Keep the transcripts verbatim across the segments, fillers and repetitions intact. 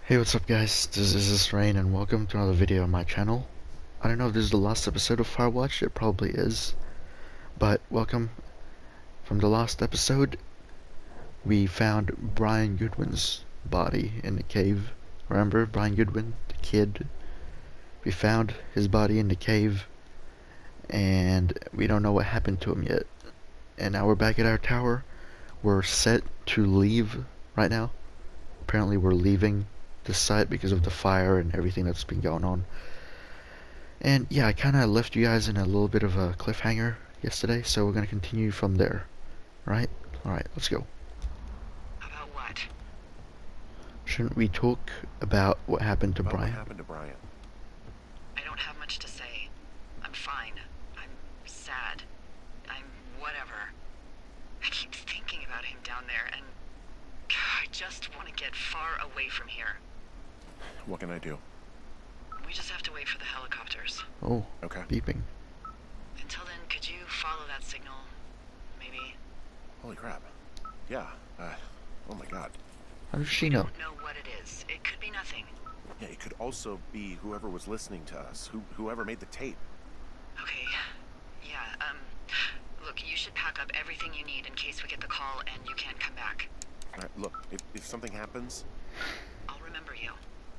Hey, what's up guys? This, this is Rain and welcome to another video on my channel. I don't know if this is the last episode of Firewatch, it probably is. But welcome. From the last episode, we found Brian Goodwin's body in the cave. Remember Brian Goodwin, the kid? We found his body in the cave and we don't know what happened to him yet. And now we're back at our tower. We're set to leave right now. Apparently we're leaving this site because of the fire and everything that's been going on. And yeah, I kind of left you guys in a little bit of a cliffhanger yesterday, so we're going to continue from there. Right? Alright, let's go. About what? Shouldn't we talk about what happened to about Brian? What happened to Brian? I don't have much to say. I'm fine. I'm sad. I'm whatever. I keep thinking about him down there, and I just want to get far away from here. What can I do? We just have to wait for the helicopters. Oh, Okay. beeping. Until then, could you follow that signal? Maybe? Holy crap. Yeah. Uh, oh my god. How does she I know? don't know what it is. It could be nothing. Yeah, it could also be whoever was listening to us, who whoever made the tape. Okay. Yeah, um, look, you should pack up everything you need in case we get the call and you can't come back. All right, look, if, if something happens, I'll remember you.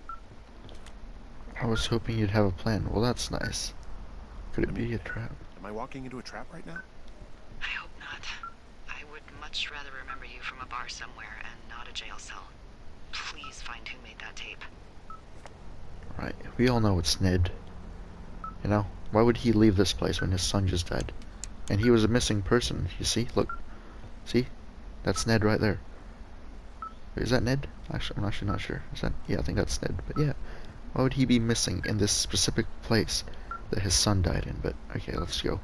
I was hoping you'd have a plan. Well, that's nice. Could it I mean, be a trap? am I walking into a trap right now? I hope not. I would much rather remember you from a bar somewhere and not a jail cell. Please find who made that tape. Right, we all know it's Ned. You know, why would he leave this place when his son just died? And he was a missing person, you see? Look. See? That's Ned right there. Wait, is that Ned? Actually, I'm actually not sure. Is that? Yeah, I think that's Ned. But yeah, why would he be missing in this specific place that his son died in? But okay, let's go.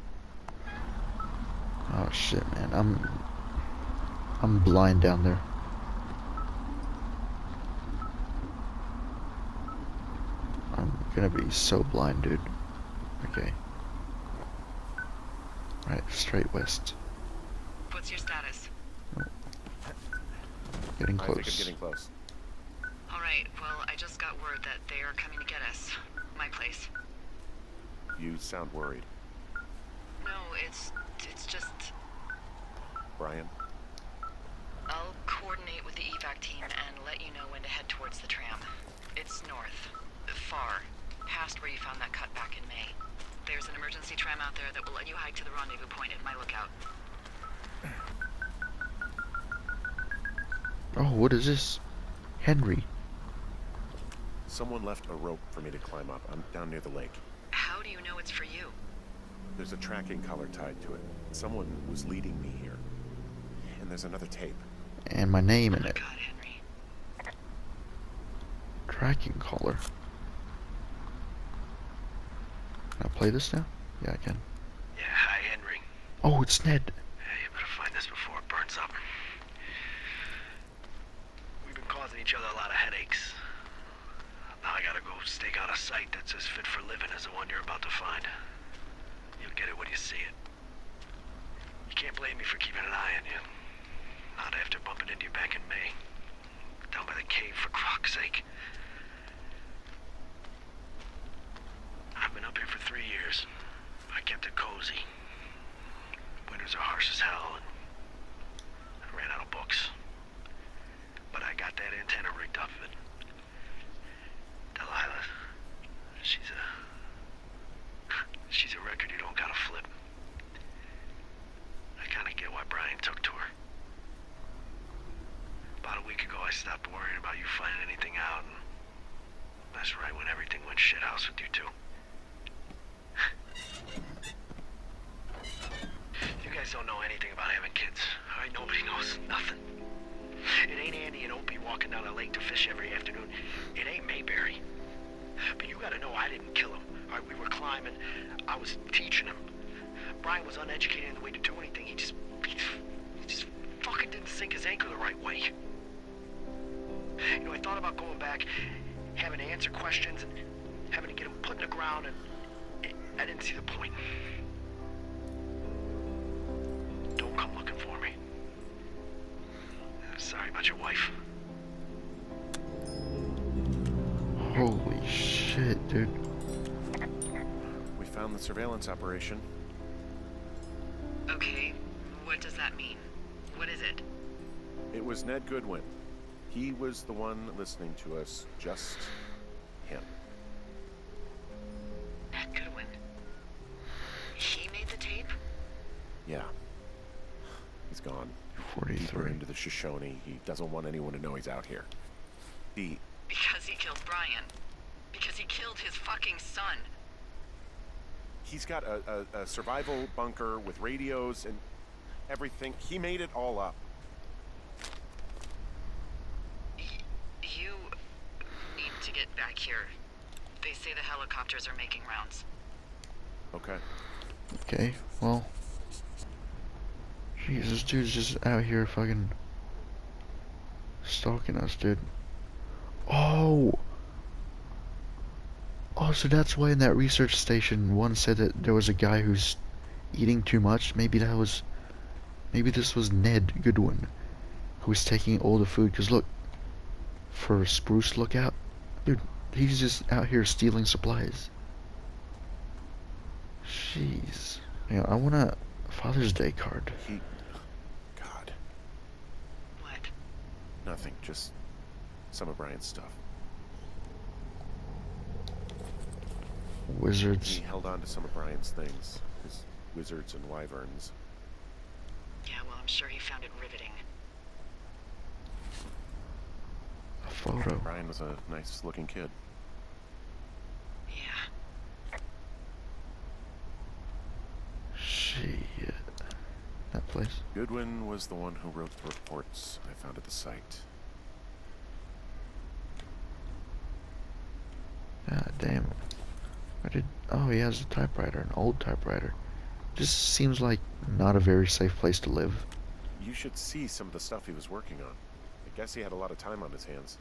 Oh shit, man, I'm I'm blind down there. I'm gonna be so blind, dude. Okay. Right, straight west. What's your status? Getting I think I'm close. getting close. Alright, well, I just got word that they are coming to get us. My place. You sound worried. No, it's... it's just... Brian? I'll coordinate with the evac team and let you know when to head towards the tram. It's north. Far. Past where you found that cut back in May. There's an emergency tram out there that will let you hike to the rendezvous point at my lookout. Oh, what is this? Henry. Someone left a rope for me to climb up. I'm down near the lake. How do you know it's for you? There's a tracking collar tied to it. Someone was leading me here. And there's another tape. And my name Oh in my it. god, Henry. Tracking collar. Can I play this now? Yeah, I can. Yeah, hi, Henry. Oh, it's Ned. Hey, you better find this before it burns up. We've been causing each other a lot of headaches. Now I gotta go stake out a site that's as fit for living as the one you're about to find. You'll get it when you see it. You can't blame me for keeping an eye on you. Not after bumping into you back in May. Down by the cave, for croc's sake. I've been up here for three years. I kept it cozy. Winters are harsh as hell, and I ran out of books. But I got that antenna rigged up. And Delilah, she's a... she's a record you don't gotta flip. I kinda get why Brian took to her. About a week ago, I stopped worrying about you finding anything out, and that's right when everything went shithouse with you two. You guys don't know anything about having kids. All right, nobody knows nothing. It ain't Andy and Opie walking down a lake to fish every afternoon. It ain't Mayberry. But you gotta know I didn't kill him. All right, we were climbing. I was teaching him. Brian was uneducated in the way to do anything. He just... he just, he just fucking didn't sink his anchor the right way. You know, I thought about going back, having to answer questions, and having to get him put in the ground, and it, I didn't see the point. Don't come looking for me. Sorry about your wife. Holy shit, dude. We found the surveillance operation. Okay, what does that mean? What is it? It was Ned Goodwin. He was the one listening to us. Just him. Ned Goodwin. He made the tape? Yeah. He's gone. forty-three. Deeper into the Shoshone. He doesn't want anyone to know he's out here. He... Because he killed Brian. Because he killed his fucking son. He's got a, a, a survival bunker with radios and everything. He made it all up. Y you need to get back here. They say the helicopters are making rounds. Okay. Okay, well. Jesus, this dude's just out here fucking stalking us, dude. Oh! Oh, so that's why in that research station one said that there was a guy who's eating too much. Maybe that was... Maybe this was Ned Goodwin, who was taking all the food. Because look, for Spruce Lookout, dude, he's just out here stealing supplies. Jeez. Yeah, I want a Father's Day card. He... God. What? Nothing. Just some of Brian's stuff. Wizards. He held on to some of Brian's things. His wizards and wyverns. Yeah, well, I'm sure he found it riveting. A photo. Brian was a nice looking kid. Yeah. Shit. That place. Goodwin was the one who wrote the reports I found at the site. God damn. I did. Oh, he has a typewriter, an old typewriter. This seems like not a very safe place to live. You should see some of the stuff he was working on. I guess he had a lot of time on his hands.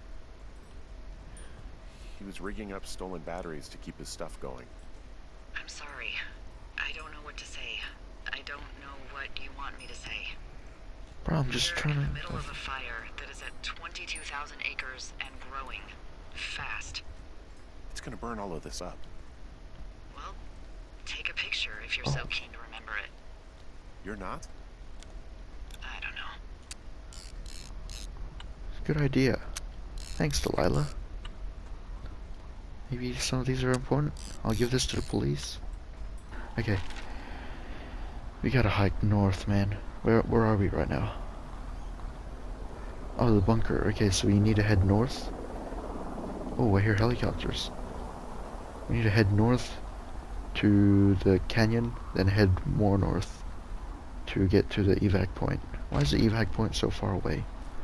He was rigging up stolen batteries to keep his stuff going. I'm sorry. I don't know what to say. I don't know what you want me to say. Bro, I'm just We're trying in to... the middle of a fire that is at twenty-two thousand acres and growing. Fast. It's gonna burn all of this up. Well, take a picture if you're Oh. so keen to remember it. You're not? I don't know. Good idea. Thanks, Delilah. Maybe some of these are important. I'll give this to the police. Okay. We gotta hike north, man. Where where are we right now? Oh, the bunker. Okay, so we need to head north. Oh, I hear helicopters. We need to head north to the canyon, then head more north to get to the evac point. Why is the evac point so far away?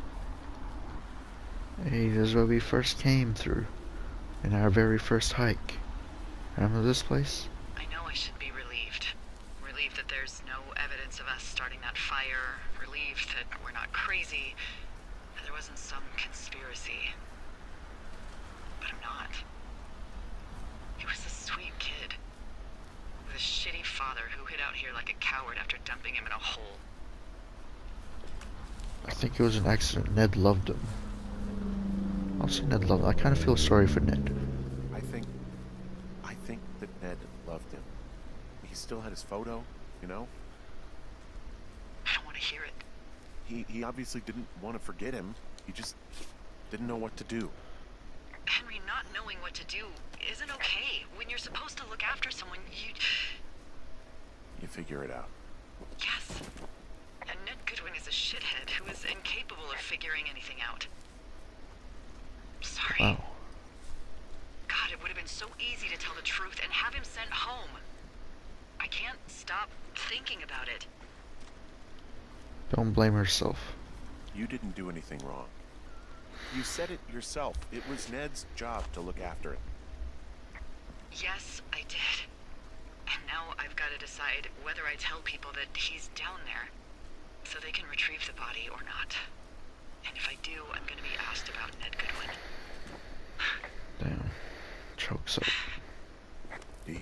Hey, this is where we first came through in our very first hike. Remember this place? I know I should be relieved. Relieved that there's no evidence of us starting that fire. Relieved that we're not crazy. That there wasn't some conspiracy. But I'm not. He was a sweet kid. With a shitty father who hid out here like a coward after dumping him in a hole. I think it was an accident. Ned loved him. I'll say Ned loved him. I kind of feel sorry for Ned. I think... I think that Ned loved him. He still had his photo, you know? I don't want to hear it. He, he obviously didn't want to forget him. He just didn't know what to do. Henry, not knowing what to do isn't okay. When you're supposed to look after someone, you... You figure it out. Yes. And Ned Goodwin is a shithead who is incapable of figuring anything out. Sorry. Wow. God, it would have been so easy to tell the truth and have him sent home. I can't stop thinking about it. Don't blame herself. You didn't do anything wrong. You said it yourself. It was Ned's job to look after it. Yes, I did. And now I've got to decide whether I tell people that he's down there so they can retrieve the body or not. And if I do, I'm going to be asked about Ned Goodwin. Damn. Choke soap. D?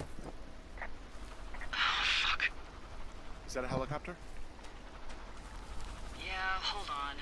Oh, fuck. Is that a helicopter? Yeah, hold on.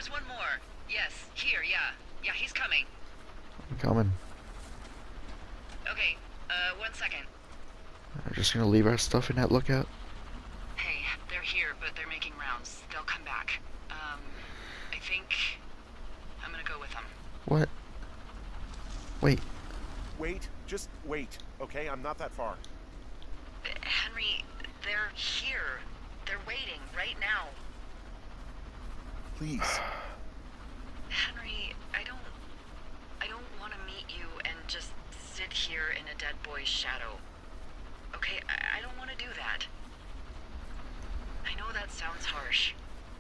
There's one more. Yes, here, yeah. Yeah, he's coming. I'm coming. Okay, uh, one second. We're just gonna leave our stuff in that lookout. Hey, they're here, but they're making rounds. They'll come back. Um, I think I'm gonna go with them. What? Wait. Wait, just wait, okay? I'm not that far. Uh, Henry, they're here. They're waiting right now. Please. Henry, I don't... I don't want to meet you and just sit here in a dead boy's shadow. Okay, I, I don't want to do that. I know that sounds harsh.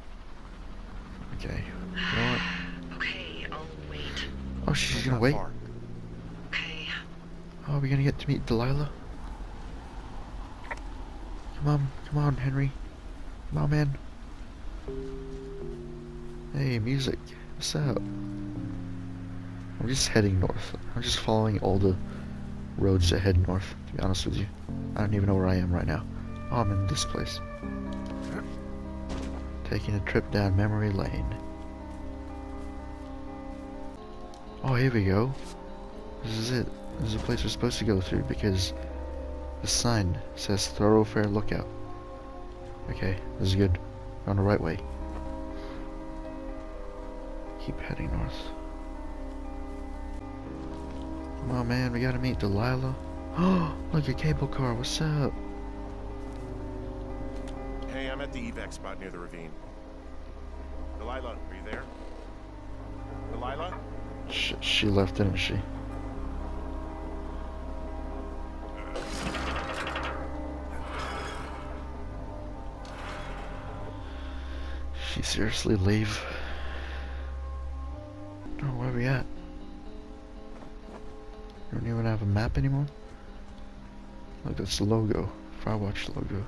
Okay. You know what? Okay, I'll wait. Oh, she's I'm gonna not wait? far. Okay. Oh, are we gonna get to meet Delilah? Come on, come on, Henry. Come on, man. Hey, music. What's up? I'm just heading north. I'm just following all the roads that head north, to be honest with you. I don't even know where I am right now. Oh, I'm in this place. Taking a trip down memory lane. Oh, here we go. This is it. This is the place we're supposed to go through because the sign says thoroughfare lookout. Okay, this is good. We're on the right way. Keep heading north. Come on, man, we gotta meet Delilah. Oh, look, a cable car, what's up? Hey, I'm at the evac spot near the ravine. Delilah, are you there? Delilah? Sh she left, didn't she? She seriously leave? Oh, where are we at? We don't even have a map anymore? Look, that's the logo. Firewatch logo.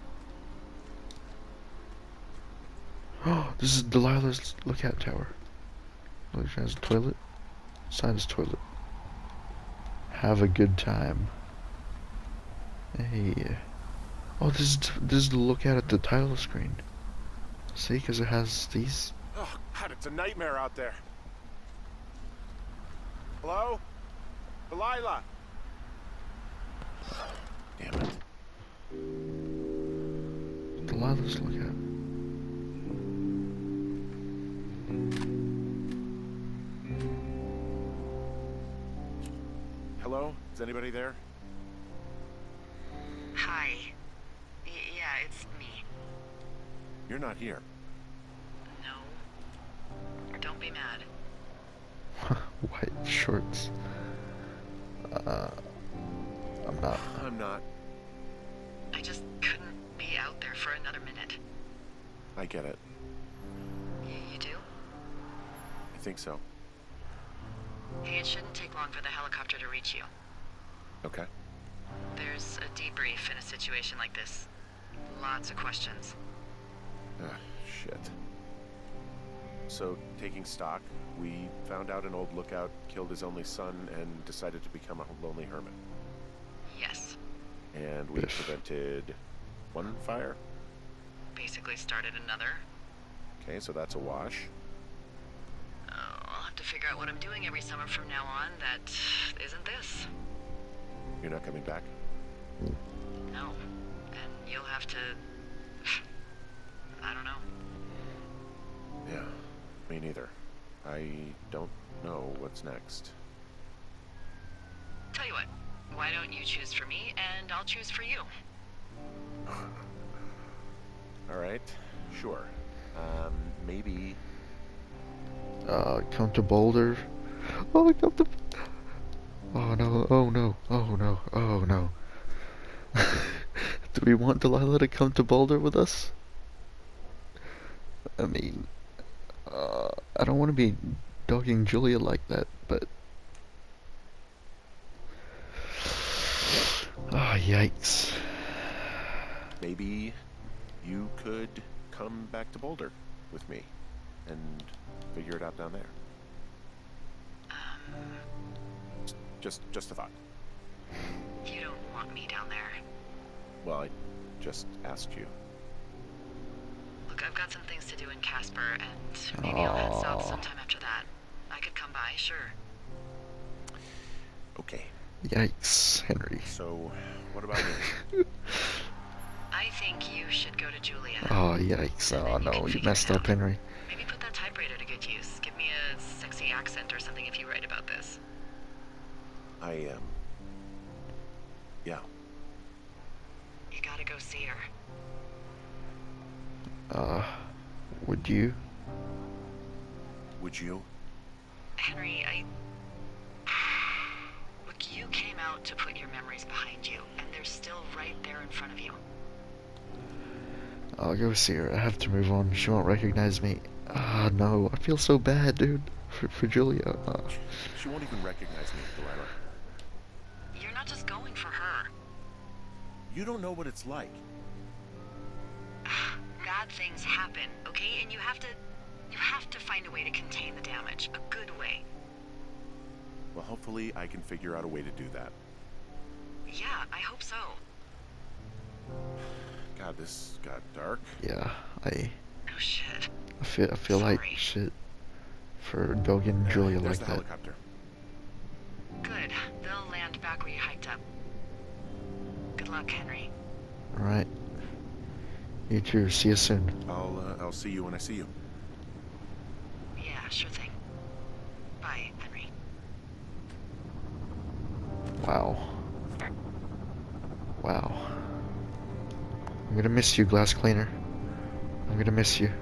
Oh, this is Delilah's lookout tower. Look, she has a toilet. Inside this toilet. Have a good time. Hey. Oh, this is this is the lookout at the title screen. See, because it has these. Oh, God, it's a nightmare out there. Hello? Delilah? Damn it. Delilah's lookout. Hello? Is anybody there? Hi. Y yeah, it's me. You're not here. No. Don't be mad. White shorts. Uh, I'm not. I'm not. I just couldn't be out there for another minute. I get it. Y you do? I think so. Hey, it shouldn't take long for the helicopter to reach you. Okay. There's a debrief in a situation like this. Lots of questions. Ah, shit. So, taking stock, we found out an old lookout killed his only son and decided to become a lonely hermit. Yes. And we Biff. prevented one fire. Basically started another. Okay, so that's a wash. Oh, I'll have to figure out what I'm doing every summer from now on that isn't this. You're not coming back? No. And you'll have to... I don't know. Yeah, me neither. I don't know what's next. Tell you what, why don't you choose for me and I'll choose for you? Alright, sure. Um, maybe... Uh, come to Boulder. Oh, come to. Oh no! Oh no! Oh no! Oh no! Do we want Delilah to come to Boulder with us? I mean, uh, I don't want to be dogging Julia like that, but. Oh, yikes. Maybe you could come back to Boulder with me and figure it out down there. Um, Just, just a thought. you don't want me down there. Well, I just asked you. Look, Look, I've got some things to do in Casper, and maybe I'll head south Aw. sometime after that. I could come by, sure. Okay. Yikes, Henry. So, what about me? I think you should go to Julia. Oh, yikes. And Oh, then you no, can you figure messed it up, out. Henry. Maybe put that typewriter to good use. Give me a sexy accent or something if you write about this. I, um... Yeah. You gotta go see her. Uh, would you? Would you? Henry, I... Look, you came out to put your memories behind you, and they're still right there in front of you. I'll go see her. I have to move on. She won't recognize me. Ah, no. I feel so bad, dude. For, for Julia. Uh, She won't even recognize me, Delilah. You're not just going for her. You don't know what it's like. Bad things happen, okay? And you have to... You have to find a way to contain the damage. A good way. Well, hopefully I can figure out a way to do that. Yeah, I hope so. God, this got dark. yeah, I, Oh, shit. I feel, I feel like Sorry. shit for dogging Uh, Julia There's like the that. helicopter. Good. They'll land back where you hiked up. Good luck, Henry. Alright. You too. See you soon. I'll, uh, I'll see you when I see you. Yeah, sure thing. Bye, Henry. Wow. Wow. I'm gonna miss you, glass cleaner. I'm gonna miss you.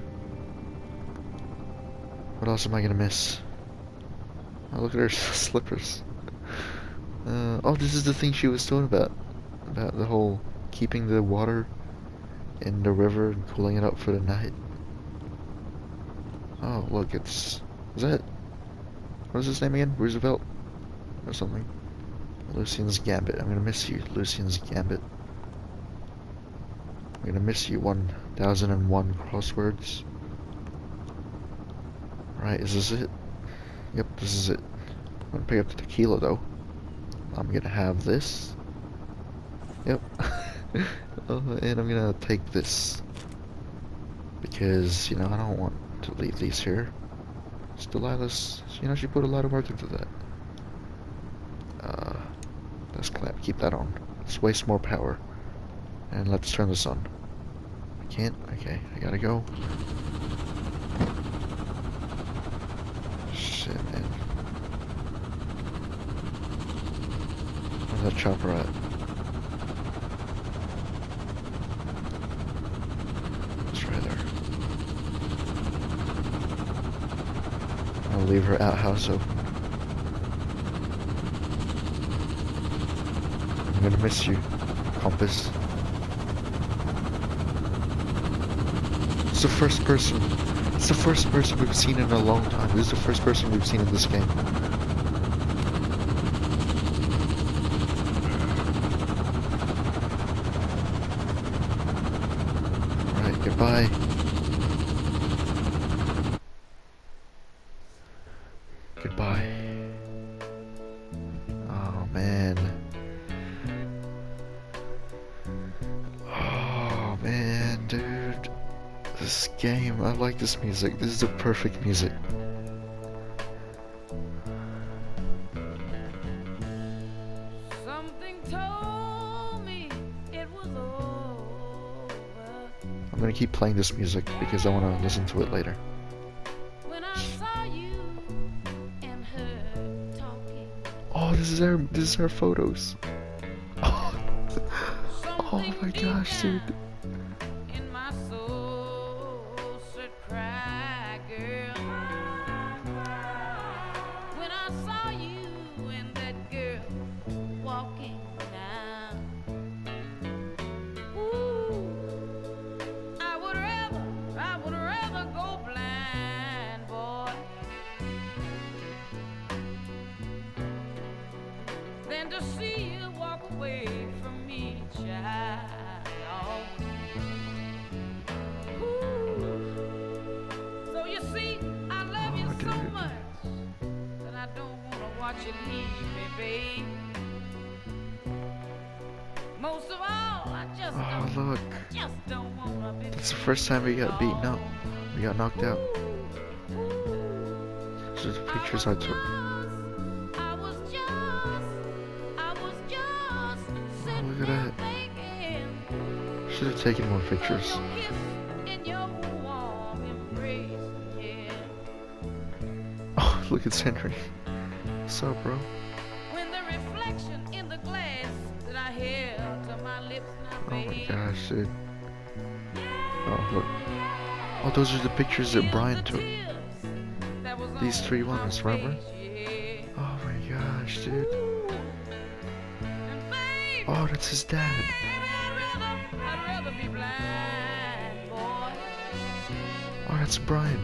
What else am I gonna miss? Oh, look at her slippers. Uh, oh, this is the thing she was talking about. About the whole keeping the water in the river and cooling it up for the night. Oh, look, it's... Is that... What is his name again? Roosevelt? Or something? Lucian's Gambit. I'm gonna miss you, Lucian's Gambit. I'm gonna miss you, one thousand one crosswords. Right, is this it? Yep, this is it. I'm gonna pick up the tequila, though. I'm gonna have this. Yep. uh, and I'm gonna take this. Because, you know, I don't want to leave these here. It's Delilah's, you know, she put a lot of work into that. Uh, let's clap, keep that on. Let's waste more power. And let's turn this on. I can't? Okay, I gotta go. Shit, man. Where's that chopper at? It's right there. I'll leave her outhouse open. I'm gonna miss you, Compass. It's the first person. It's the first person we've seen in a long time. This is the first person we've seen in this game. Alright, goodbye. Goodbye. Oh, man. Oh, man, dude. This game, I like this music. This is the perfect music. Something told me it was over I'm gonna keep playing this music because I wanna listen to it later. when I saw you and her talking. Oh, this is our, this is our photos. Oh, oh my gosh, dude. In my soul said cry, girl. When I saw you and that girl walking down. Ooh, I would rather, I would rather go blind, boy, than to see you walk away from me, child. Ooh. So you see, I love you Oh, so dude. much that I don't want to watch you leave me, babe. Most of all, I just Oh, don't, look. just don't want to That's the first time we got beaten up. We got knocked out. These are the pictures I took. Oh, look at that. Should have taken more pictures. Oh, look at Henry. What's up, bro? When the reflection in the glass that I held to my lips now, Oh my babe. gosh, dude. Oh, look. Oh, those are the pictures that Brian took. These three ones, remember? Oh my gosh, dude. Oh, that's his dad. Oh, that's Brian.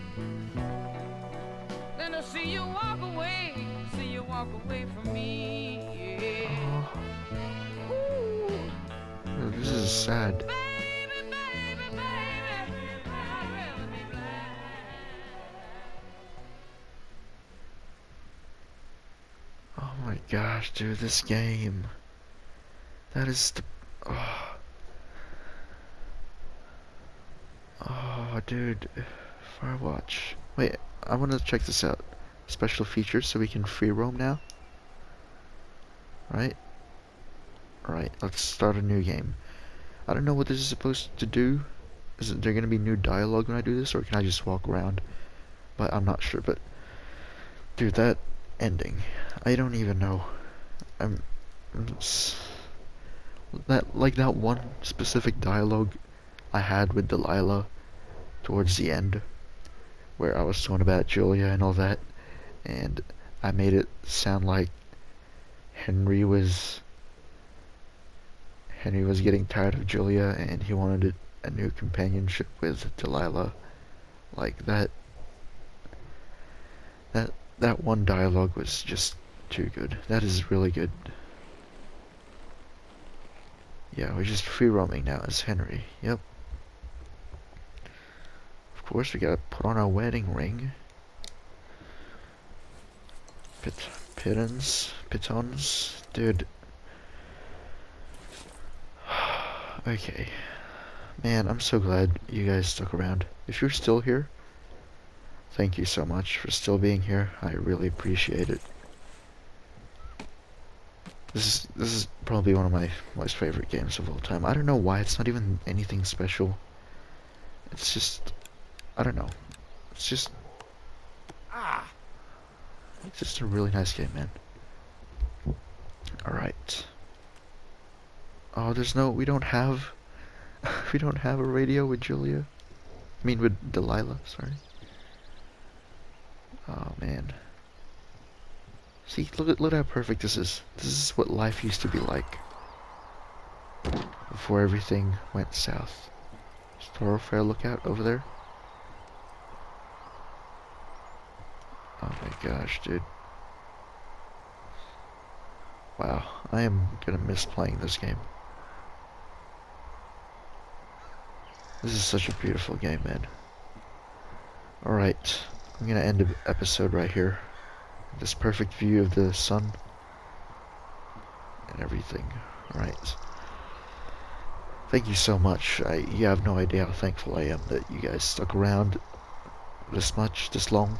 Then to see you walk away, see you walk away from me. Yeah. Oh. Oh, this is sad. Baby, baby, baby, I'd rather be blind. Oh my gosh, dude, this game. That is the... Oh. Oh, dude. Firewatch. Wait, I want to check this out. Special features so we can free roam now. Right? Right, let's start a new game. I don't know what this is supposed to do. Is it, there going to be new dialogue when I do this, or can I just walk around? But I'm not sure, but... Dude, that ending. I don't even know. I'm... I'm s- that, like that one specific dialogue I had with Delilah towards the end, where I was talking about Julia and all that, and I made it sound like Henry was Henry was getting tired of Julia and he wanted a new companionship with Delilah. Like that that that one dialogue was just too good. That is really good. Yeah, we're just free roaming now as Henry. Yep. Of course, we gotta put on our wedding ring. Pit, pittons, pitons, dude. Okay, man, I'm so glad you guys stuck around. If you're still here, thank you so much for still being here. I really appreciate it. This is this is probably one of my most favorite games of all time. I don't know why. It's not even anything special. It's just, I don't know. It's just, Ah! it's just a really nice game, man. All right. Oh, there's no. We don't have. We don't have a radio with Julia. I mean, with Delilah. Sorry. Oh man. See, look at look at how perfect this is. This is what life used to be like before everything went south. Thoroughfare lookout over there. Oh my gosh, dude. Wow, I am gonna miss playing this game. This is such a beautiful game, man. Alright, I'm gonna end the episode right here. This perfect view of the sun and everything. Alright. Thank you so much. I, you have no idea how thankful I am that you guys stuck around this much, this long.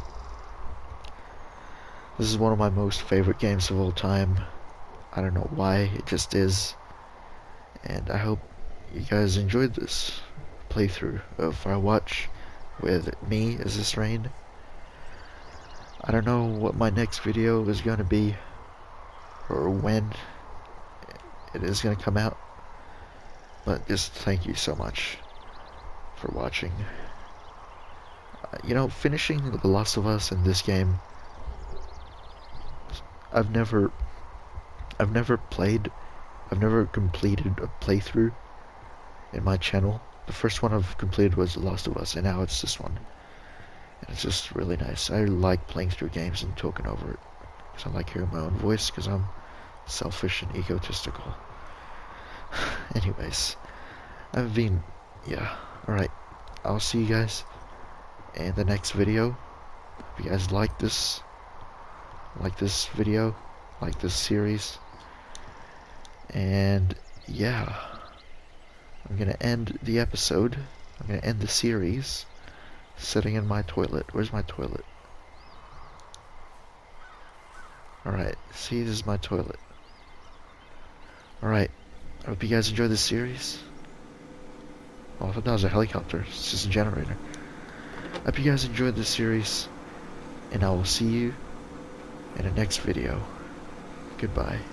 This is one of my most favorite games of all time. I don't know why, it just is. And I hope you guys enjoyed this playthrough of Firewatch with me as this Rain. I don't know what my next video is going to be, or when it is going to come out, but just thank you so much for watching. Uh, you know, finishing The Last of Us in this game, I've never, I've never played, I've never completed a playthrough in my channel. The first one I've completed was The Last of Us, and now it's this one. And it's just really nice. I like playing through games and talking over it, because I like hearing my own voice, because I'm selfish and egotistical. Anyways, I've been, yeah, alright. I'll see you guys in the next video. If you guys like this, like this video, like this series, and yeah, I'm gonna end the episode. I'm gonna end the series sitting in my toilet. Where's my toilet? Alright, see, this is my toilet. Alright, I hope you guys enjoyed this series. Oh, I thought that was a helicopter. It's just a generator. I hope you guys enjoyed this series, and I will see you in the next video. Goodbye.